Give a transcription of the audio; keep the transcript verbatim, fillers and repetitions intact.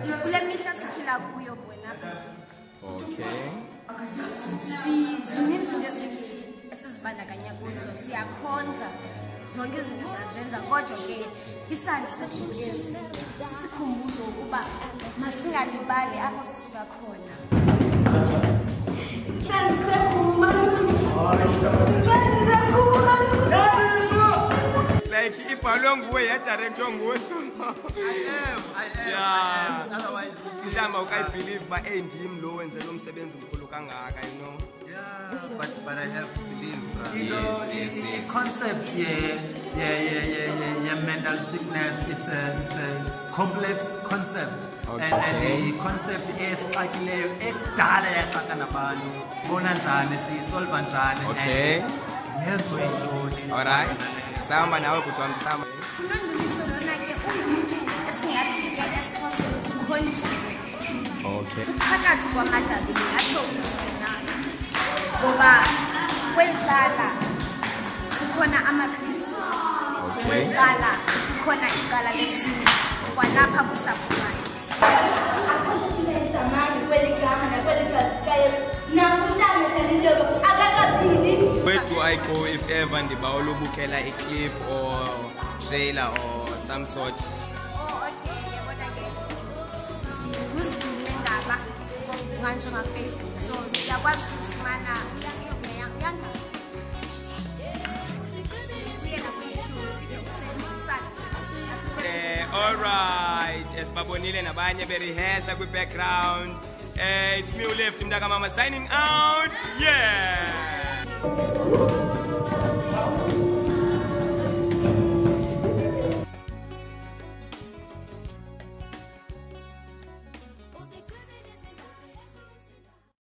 kule mihla siphila kuyo bona Okay. Sizininzi izinto esizibandakanya kuzo siyakhonza zonke izinto siyazenza kodwa ke isandi sethu sikhumbuzo ukuba masingalibali apho sisuka khona. Isandi sekhuma isandi sekhuma like ibhalwe nguwe ya director nguwe so I am I am yeah. Otherwise mhlamba ukayibelieve ba endim lo wenzela umsebenzi omkhulu kangaka you know. Yeah, but but I have to believe. Uh, you know, yes, yes, the concept yeah, yeah, yeah, yeah, yeah, mental sickness. It's a, it's a complex concept, okay. and, and the concept is like ekudala yaxaka nabantu bona njani siyisolva njani. Okay. Yenzo intoni. All right. Samba nawe kuthiwa msamba. Kunonduliso lona ke umuntu esingathi ke esixhosa ukhonjiwe. Okay. Phakathi kwamadabi ngatsho ukutshona. Ngoba kwelitala kukhona amaKristu. Kwelitala kukhona icala lesintu. Kwalapha kusaphulayo. Asikusibenza manje kweligama nakweliklasi Yesu. Nakuntana tanijoko akakaphili. Where do I go if ever ndiba ulubukela a clip or trailer or some sort? Oh okay, yabona ke. Uzintle Ngaba ngantsho nga Facebook. So uyakwazi ukuzimana yanga. Uyena ku YouTube video usearch Isandi. Eh, all right. Esibabonile nabanye berehearse kwi background. Eh, it's me who left Mdaka Mama signing out. Yeah.